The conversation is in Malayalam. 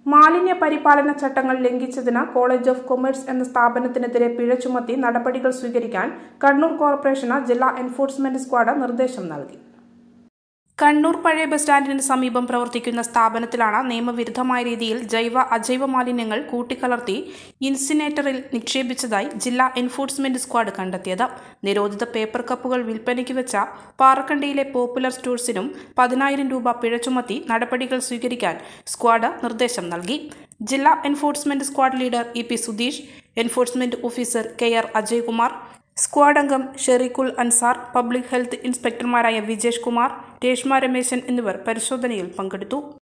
മാലിന്യ പരിപാലന ചട്ടങ്ങൾ ലംഘിച്ചതിന് കോളേജ് ഓഫ് കൊമേഴ്സ് എന്ന സ്ഥാപനത്തിനെതിരെ പിഴ ചുമത്തി നടപടികൾ സ്വീകരിക്കാൻ കണ്ണൂർ കോർപ്പറേഷന് ജില്ലാ എൻഫോഴ്സ്മെന്റ് സ്ക്വാഡ് നിർദ്ദേശം നൽകി. കണ്ണൂർ പഴയ ബസ് സ്റ്റാൻഡിന് സമീപം പ്രവർത്തിക്കുന്ന സ്ഥാപനത്തിലാണ് നിയമവിരുദ്ധമായ രീതിയിൽ അജൈവ മാലിന്യങ്ങൾ കൂട്ടിക്കലർത്തി ഇൻസിനേറ്ററിൽ നിക്ഷേപിച്ചതായി ജില്ലാ എൻഫോഴ്സ്മെന്റ് സ്ക്വാഡ് കണ്ടെത്തിയത്. നിരോധിത പേപ്പർ കപ്പുകൾ വിൽപ്പനയ്ക്ക് വെച്ച പാറക്കണ്ടിയിലെ പോപ്പുലർ സ്റ്റോഴ്സിനും 10,000 രൂപ പിഴ ചുമത്തി നടപടികൾ സ്വീകരിക്കാൻ സ്ക്വാഡ് നിർദ്ദേശം നൽകി. ജില്ലാ enforcement squad leader E P Sudheesh, enforcement officer K R. Ajaykumar, squad അംഗം ഷെറിക്കുൽ അൻസാർ, പബ്ലിക് ഹെൽത്ത് ഇൻസ്പെക്ടർമാരായ വിജേഷ് കുമാർ, രേഷ്മ രമേശൻ എന്നിവർ പരിശോധനയിൽ പങ്കെടുത്തു.